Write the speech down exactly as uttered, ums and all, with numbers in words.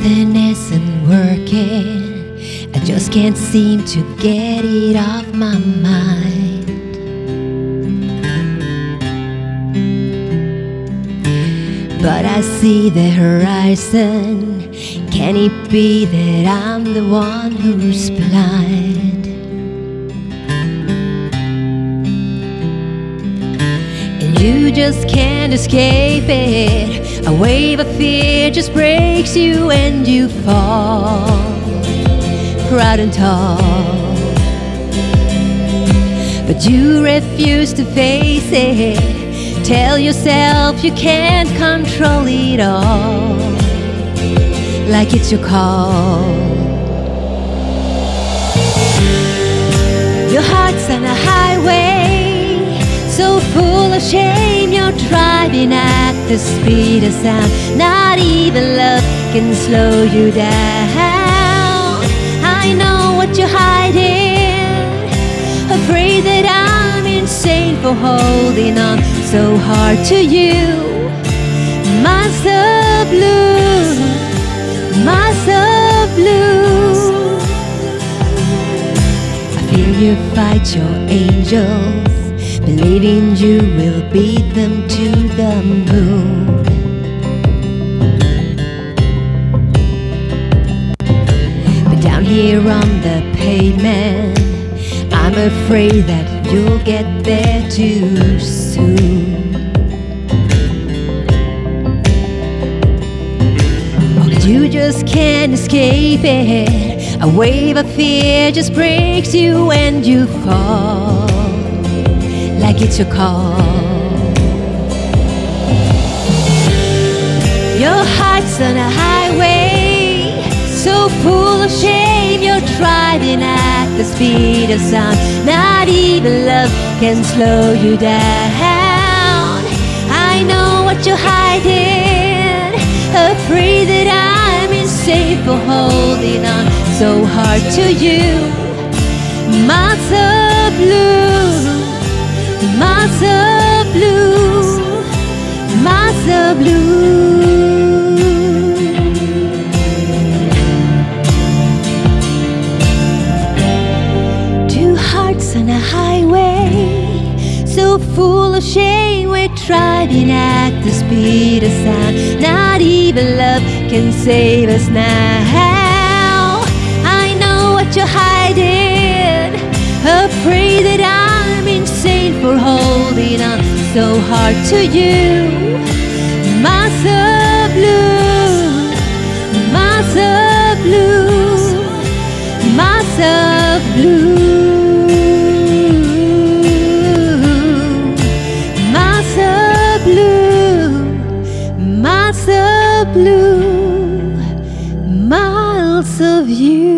Something isn't working. I just can't seem to get it off my mind. But I see the horizon. Can it be that I'm the one who's blind? And you just can't escape it. A wave of fear just breaks you and you fall, proud and tall. But you refuse to face it. Tell yourself you can't control it all, like it's your call. Your heart's on a highway, so full of shame. You're driving at the speed of sound. Not even love can slow you down. I know what you're hiding, afraid that I'm insane for holding on so hard to you. Monster blue, monster blue. I feel you fight your angels, believing you will beat them to the moon. But down here on the pavement, I'm afraid that you'll get there too soon. Oh, you just can't escape it. A wave of fear just breaks you and you fall, like it's your call. Your heart's on a highway, so full of shame. You're driving at the speed of sound. Not even love can slow you down. I know what you're hiding, afraid that I'm insane for holding on so hard to you. Monster blue, monster blue, monster blue. Two hearts on a highway, so full of shame. We're driving at the speed of sound. Not even love can save us now. I know what you're hiding, afraid that I'm insane for holding on so hard to you. Monster blue, monster blue, monster blue, monster blue, monster blue, miles of you.